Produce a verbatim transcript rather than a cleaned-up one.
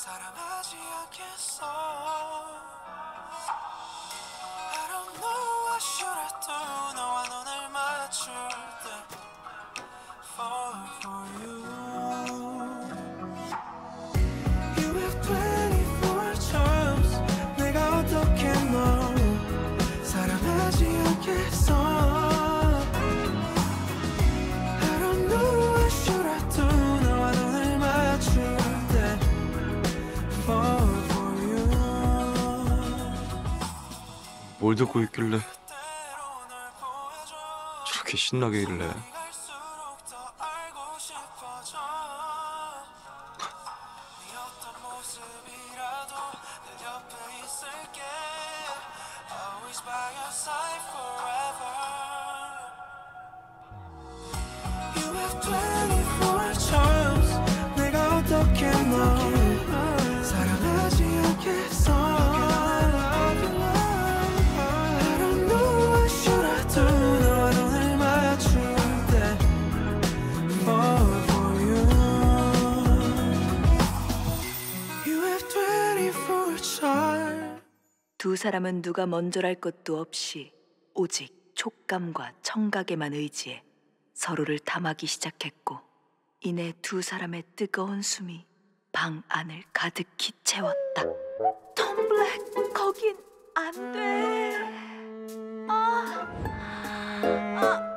사랑하지 않겠어. I don't know what should I do. 너와 눈을 맞출 때 fall for you. You have twenty-four charms. 내가 어떻게 널 사랑하지 않겠어. 뭘 듣고 있길래 저렇게 신나게 일래? 내가 어떻게 널 사랑하지 않겠어. 두 사람은 누가 먼저랄 것도 없이 오직 촉감과 청각에만 의지해 서로를 탐하기 시작했고, 이내 두 사람의 뜨거운 숨이 방 안을 가득히 채웠다. 톰 블랙, 거긴 안 돼. 아, 아.